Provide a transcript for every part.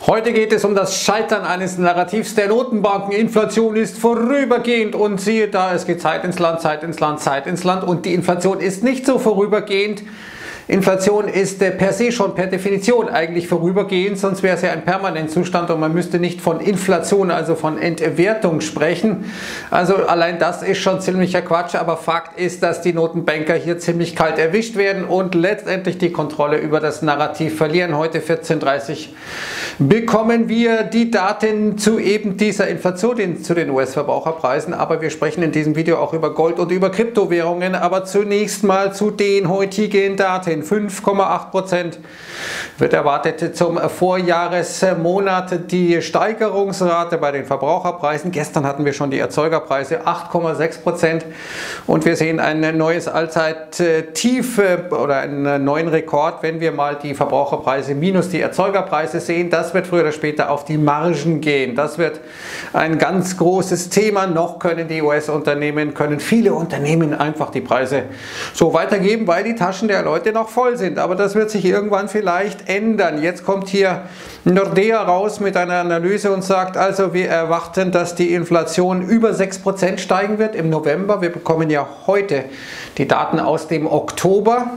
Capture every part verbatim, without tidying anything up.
Heute geht es um das Scheitern eines Narrativs der Notenbanken. Inflation ist vorübergehend und siehe da, es geht Zeit ins Land, Zeit ins Land, Zeit ins Land und die Inflation ist nicht so vorübergehend. Inflation ist äh, per se schon per Definition eigentlich vorübergehend, sonst wäre es ja ein Permanentzustand und man müsste nicht von Inflation, also von Entwertung sprechen. Also allein das ist schon ziemlicher Quatsch, aber Fakt ist, dass die Notenbanker hier ziemlich kalt erwischt werden und letztendlich die Kontrolle über das Narrativ verlieren. Heute vierzehn Uhr dreißig bekommen wir die Daten zu eben dieser Inflation, zu den U S-Verbraucherpreisen, aber wir sprechen in diesem Video auch über Gold und über Kryptowährungen, aber zunächst mal zu den heutigen Daten. fünf Komma acht Prozent wird erwartet zum Vorjahresmonat die Steigerungsrate bei den Verbraucherpreisen. Gestern hatten wir schon die Erzeugerpreise acht Komma sechs Prozent und wir sehen ein neues Allzeittief oder einen neuen Rekord, wenn wir mal die Verbraucherpreise minus die Erzeugerpreise sehen. Das wird früher oder später auf die Margen gehen. Das wird ein ganz großes Thema. Noch können die U S-Unternehmen, können viele Unternehmen einfach die Preise so weitergeben, weil die Taschen der Leute noch voll sind, aber das wird sich irgendwann vielleicht ändern. Jetzt kommt hier Nordea raus mit einer Analyse und sagt, also wir erwarten, dass die Inflation über sechs Prozent steigen wird im November. Wir bekommen ja heute die Daten aus dem Oktober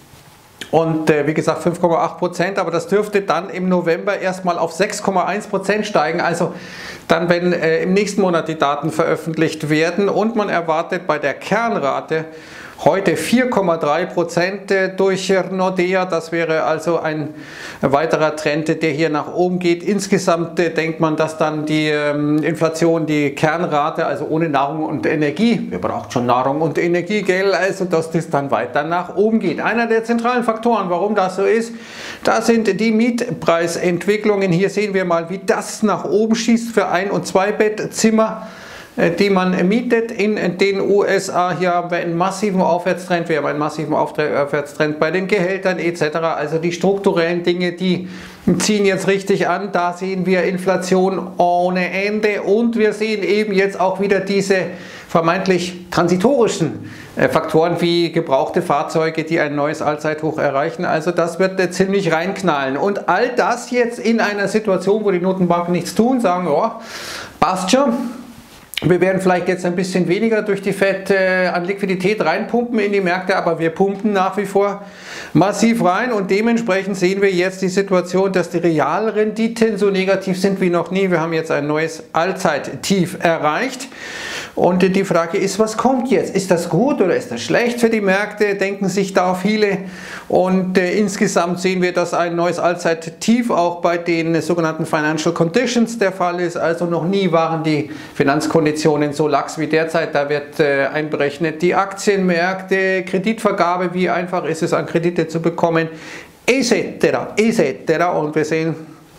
und äh, wie gesagt fünf Komma acht Prozent, aber das dürfte dann im November erstmal auf sechs Komma eins Prozent steigen, also dann, wenn äh, im nächsten Monat die Daten veröffentlicht werden, und man erwartet bei der Kernrate heute vier Komma drei Prozent durch Nordea. Das wäre also ein weiterer Trend, der hier nach oben geht. Insgesamt denkt man, dass dann die Inflation, die Kernrate, also ohne Nahrung und Energie, wir brauchen schon Nahrung und Energie, gell, also dass das dann weiter nach oben geht. Einer der zentralen Faktoren, warum das so ist, das sind die Mietpreisentwicklungen. Hier sehen wir mal, wie das nach oben schießt für Ein- und Zwei-Bettzimmer, die man mietet in den U S A. Hier haben wir einen massiven Aufwärtstrend, wir haben einen massiven Aufwärtstrend bei den Gehältern et cetera. Also die strukturellen Dinge, die ziehen jetzt richtig an. Da sehen wir Inflation ohne Ende und wir sehen eben jetzt auch wieder diese vermeintlich transitorischen Faktoren wie gebrauchte Fahrzeuge, die ein neues Allzeithoch erreichen. Also das wird ziemlich reinknallen. Und all das jetzt in einer Situation, wo die Notenbanken nichts tun, sagen, ja, passt schon. Wir werden vielleicht jetzt ein bisschen weniger durch die Fed äh, an Liquidität reinpumpen in die Märkte, aber wir pumpen nach wie vor massiv rein und dementsprechend sehen wir jetzt die Situation, dass die Realrenditen so negativ sind wie noch nie. Wir haben jetzt ein neues Allzeittief erreicht und die Frage ist, was kommt jetzt? Ist das gut oder ist das schlecht für die Märkte? Denken sich da viele und äh, insgesamt sehen wir, dass ein neues Allzeittief auch bei den sogenannten Financial Conditions der Fall ist. Also noch nie waren die Finanzkonditionen so lax wie derzeit. Da wird äh, einberechnet die Aktienmärkte, Kreditvergabe, wie einfach ist es an Kredite zu bekommen, et cetera et cetera. Und wir sehen,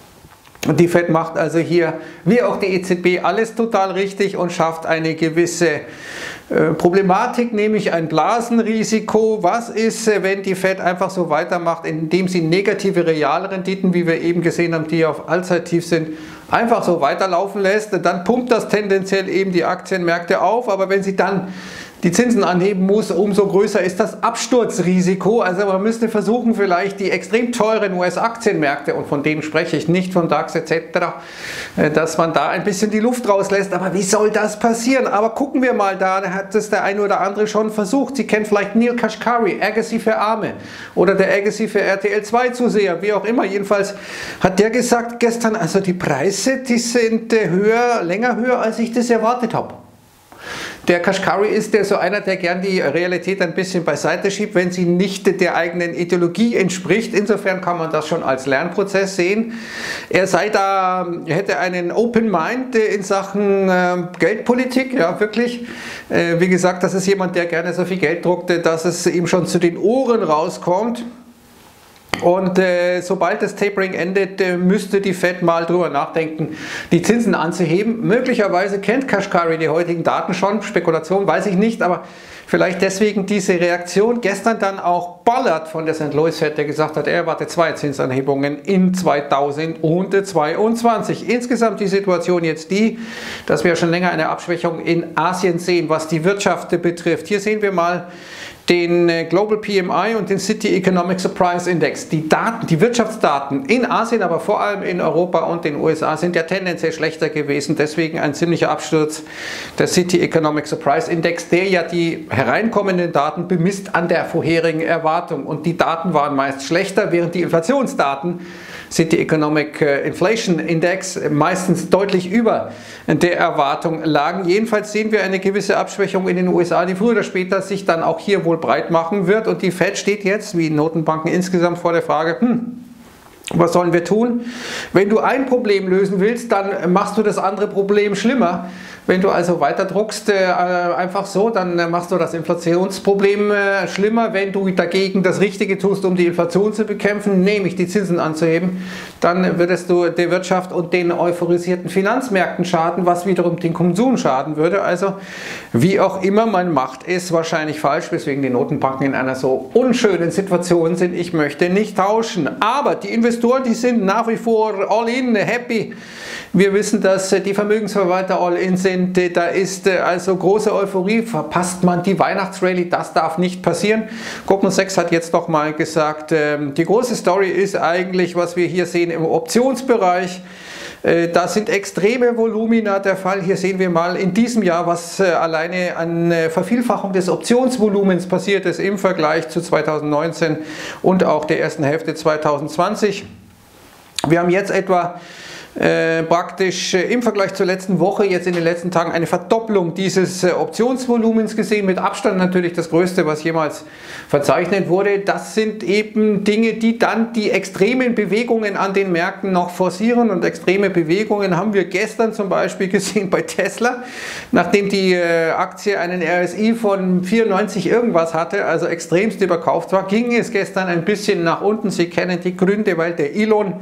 die Fed macht also hier, wie auch die E Z B, alles total richtig und schafft eine gewisse äh, Problematik, nämlich ein Blasenrisiko. Was ist, äh, wenn die Fed einfach so weitermacht, indem sie negative Realrenditen, wie wir eben gesehen haben, die auf Allzeittief sind, einfach so weiterlaufen lässt, dann pumpt das tendenziell eben die Aktienmärkte auf, aber wenn sie dann die Zinsen anheben muss, umso größer ist das Absturzrisiko. Also man müsste versuchen, vielleicht die extrem teuren U S-Aktienmärkte, und von denen spreche ich nicht, von DAX et cetera, dass man da ein bisschen die Luft rauslässt. Aber wie soll das passieren? Aber gucken wir mal, da hat es der eine oder andere schon versucht. Sie kennt vielleicht Neel Kashkari, Agassi für Arme oder der Agassi für R T L zwei Zuseher, wie auch immer. Jedenfalls hat der gesagt gestern, also die Preise, die sind höher, länger höher, als ich das erwartet habe. Der Kashkari ist der so einer, der gern die Realität ein bisschen beiseite schiebt, wenn sie nicht der eigenen Ideologie entspricht. Insofern kann man das schon als Lernprozess sehen. Er sei da, er hätte einen Open Mind in Sachen äh, Geldpolitik, ja wirklich. Äh, wie gesagt, das ist jemand, der gerne so viel Geld druckte, dass es ihm schon zu den Ohren rauskommt. Und äh, sobald das Tapering endet, äh, müsste die Fed mal drüber nachdenken, die Zinsen anzuheben. Möglicherweise kennt Kashkari die heutigen Daten schon, Spekulation weiß ich nicht, aber Vielleicht deswegen diese Reaktion. Gestern dann auch Ballard von der Sankt Louis Fed, der gesagt hat, er erwartet zwei Zinsanhebungen in zweitausendzweiundzwanzig. Insgesamt die Situation jetzt die, dass wir schon länger eine Abschwächung in Asien sehen, was die Wirtschaft betrifft. Hier sehen wir mal den Global P M I und den City Economic Surprise Index. Die Daten, die Wirtschaftsdaten in Asien, aber vor allem in Europa und den U S A sind ja tendenziell schlechter gewesen. Deswegen ein ziemlicher Absturz der City Economic Surprise Index, der ja die hereinkommenden Daten bemisst an der vorherigen Erwartung. Und die Daten waren meist schlechter, während die Inflationsdaten, City Economic Inflation Index, meistens deutlich über der Erwartung lagen. Jedenfalls sehen wir eine gewisse Abschwächung in den U S A, die früher oder später sich dann auch hier wohl breit machen wird. Und die Fed steht jetzt, wie Notenbanken insgesamt, vor der Frage, hm, was sollen wir tun? Wenn du ein Problem lösen willst, dann machst du das andere Problem schlimmer. Wenn du also weiter druckst, äh, einfach so, dann äh, machst du das Inflationsproblem äh, schlimmer. Wenn du dagegen das Richtige tust, um die Inflation zu bekämpfen, nämlich die Zinsen anzuheben, dann würdest du der Wirtschaft und den euphorisierten Finanzmärkten schaden, was wiederum den Konsum schaden würde. Also wie auch immer man macht, ist wahrscheinlich falsch, weswegen die Notenbanken in einer so unschönen Situation sind. Ich möchte nicht tauschen. Aber die Investoren, die sind nach wie vor all in, happy. Wir wissen, dass die Vermögensverwalter all in sind. Da ist also große Euphorie. Verpasst man die Weihnachtsrallye, das darf nicht passieren. Goldman Sachs hat jetzt noch mal gesagt, die große Story ist eigentlich, was wir hier sehen im Optionsbereich. Da sind extreme Volumina der Fall. Hier sehen wir mal in diesem Jahr, was alleine an Vervielfachung des Optionsvolumens passiert ist im Vergleich zu zweitausendneunzehn und auch der ersten Hälfte zweitausendzwanzig. Wir haben jetzt etwa Äh, praktisch äh, im Vergleich zur letzten Woche, jetzt in den letzten Tagen, eine Verdopplung dieses äh, Optionsvolumens gesehen, mit Abstand natürlich das größte, was jemals verzeichnet wurde. Das sind eben Dinge, die dann die extremen Bewegungen an den Märkten noch forcieren, und extreme Bewegungen haben wir gestern zum Beispiel gesehen bei Tesla, nachdem die äh, Aktie einen R S I von vierundneunzig irgendwas hatte, also extremst überkauft war, ging es gestern ein bisschen nach unten. Sie kennen die Gründe, weil der Elon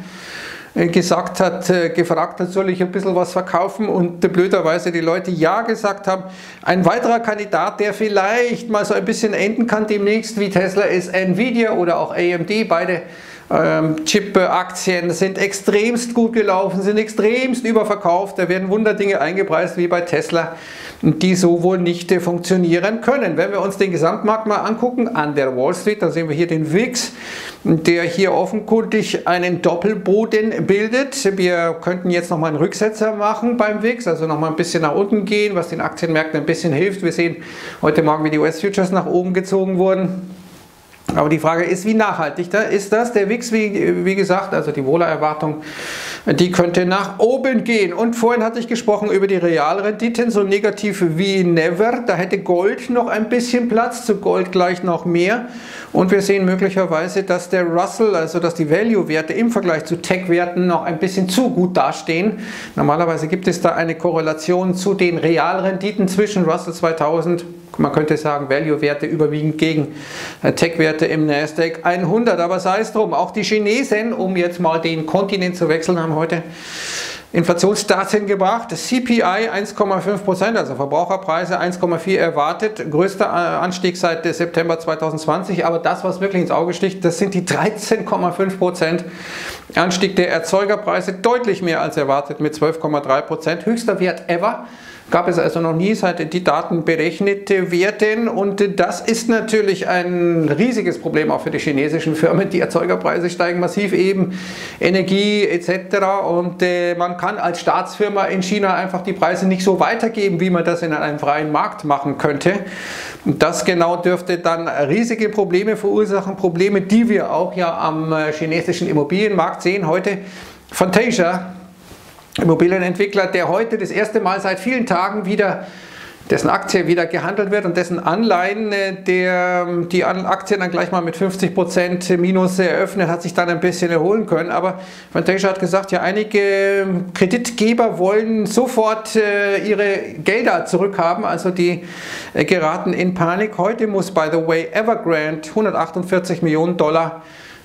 gesagt hat, gefragt hat, soll ich ein bisschen was verkaufen, und blöderweise die Leute ja gesagt haben. Ein weiterer Kandidat, der vielleicht mal so ein bisschen enden kann demnächst wie Tesla, ist Nvidia oder auch A M D. Beide ähm, Chip-Aktien sind extremst gut gelaufen, sind extremst überverkauft. Da werden Wunderdinge eingepreist wie bei Tesla, die so wohl nicht äh, funktionieren können. Wenn wir uns den Gesamtmarkt mal angucken an der Wall Street, dann sehen wir hier den V I X, der hier offenkundig einen Doppelboden bildet. Wir könnten jetzt nochmal einen Rücksetzer machen beim V I X, also nochmal ein bisschen nach unten gehen, was den Aktienmärkten ein bisschen hilft. Wir sehen heute Morgen, wie die U S-Futures nach oben gezogen wurden. Aber die Frage ist, wie nachhaltig da ist das? Der V I X, wie, wie gesagt, also die Wohlerwartung, die könnte nach oben gehen. Und vorhin hatte ich gesprochen über die Realrenditen, so negativ wie never. Da hätte Gold noch ein bisschen Platz, zu Gold gleich noch mehr. Und wir sehen möglicherweise, dass der Russell, also dass die Value-Werte im Vergleich zu Tech-Werten noch ein bisschen zu gut dastehen. Normalerweise gibt es da eine Korrelation zu den Realrenditen zwischen Russell zweitausend, man könnte sagen Value-Werte überwiegend gegen Tech-Werte im Nasdaq hundert. Aber sei es drum, auch die Chinesen, um jetzt mal den Kontinent zu wechseln, haben heute Inflationsdaten gebracht. C P I eins Komma fünf Prozent, also Verbraucherpreise eins Komma vier erwartet, größter Anstieg seit September zweitausendzwanzig. Aber das, was wirklich ins Auge sticht, das sind die dreizehn Komma fünf Prozent Anstieg der Erzeugerpreise, deutlich mehr als erwartet mit zwölf Komma drei Prozent, höchster Wert ever. Gab es also noch nie, seit die Daten berechnet werden, und das ist natürlich ein riesiges Problem auch für die chinesischen Firmen. Die Erzeugerpreise steigen massiv, eben Energie et cetera, und äh, man kann als Staatsfirma in China einfach die Preise nicht so weitergeben, wie man das in einem freien Markt machen könnte. Und das genau dürfte dann riesige Probleme verursachen, Probleme, die wir auch ja am chinesischen Immobilienmarkt sehen. Heute Fantasia, Immobilienentwickler, der heute das erste Mal seit vielen Tagen wieder, dessen Aktie wieder gehandelt wird und dessen Anleihen, der die Aktien dann gleich mal mit fünfzig Prozent Minus eröffnet, hat sich dann ein bisschen erholen können. Aber Fantasia hat gesagt, ja, einige Kreditgeber wollen sofort ihre Gelder zurückhaben, also die geraten in Panik. Heute muss, by the way, Evergrande hundertachtundvierzig Millionen Dollar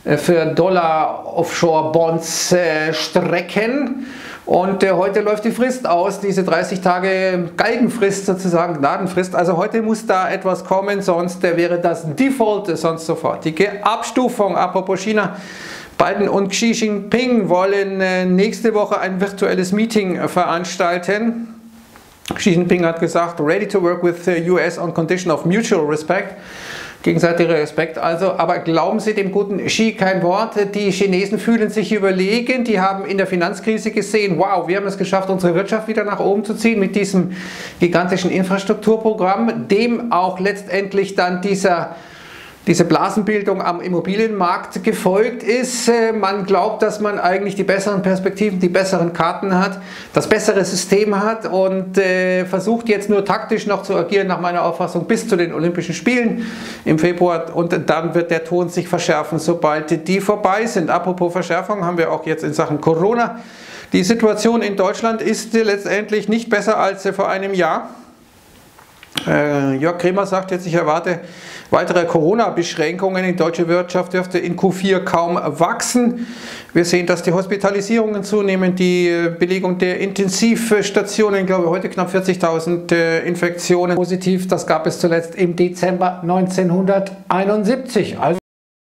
für Dollar-Offshore-Bonds strecken. Und heute läuft die Frist aus, diese dreißig Tage Galgenfrist sozusagen, Gnadenfrist. Also heute muss da etwas kommen, sonst wäre das Default, sonst sofortige Abstufung. Apropos China. Biden und Xi Jinping wollen nächste Woche ein virtuelles Meeting veranstalten. Xi Jinping hat gesagt, ready to work with the U S on condition of mutual respect. Gegenseitiger Respekt also, aber glauben Sie dem guten Xi kein Wort? Die Chinesen fühlen sich überlegen, die haben in der Finanzkrise gesehen, wow, wir haben es geschafft, unsere Wirtschaft wieder nach oben zu ziehen mit diesem gigantischen Infrastrukturprogramm, dem auch letztendlich dann dieser diese Blasenbildung am Immobilienmarkt gefolgt ist. Man glaubt, dass man eigentlich die besseren Perspektiven, die besseren Karten hat, das bessere System hat und äh, versucht jetzt nur taktisch noch zu agieren, nach meiner Auffassung, bis zu den Olympischen Spielen im Februar, und dann wird der Ton sich verschärfen, sobald die vorbei sind. Apropos Verschärfung, haben wir auch jetzt in Sachen Corona. Die Situation in Deutschland ist äh, letztendlich nicht besser als äh, vor einem Jahr. Äh, Jörg Kremer sagt jetzt, ich erwarte weitere Corona-Beschränkungen. Die deutsche Wirtschaft dürfte in Q vier kaum wachsen. Wir sehen, dass die Hospitalisierungen zunehmen, die Belegung der Intensivstationen, ich glaube heute knapp vierzigtausend äh, Infektionen positiv. Das gab es zuletzt im Dezember neunzehnhunderteinundsiebzig. Also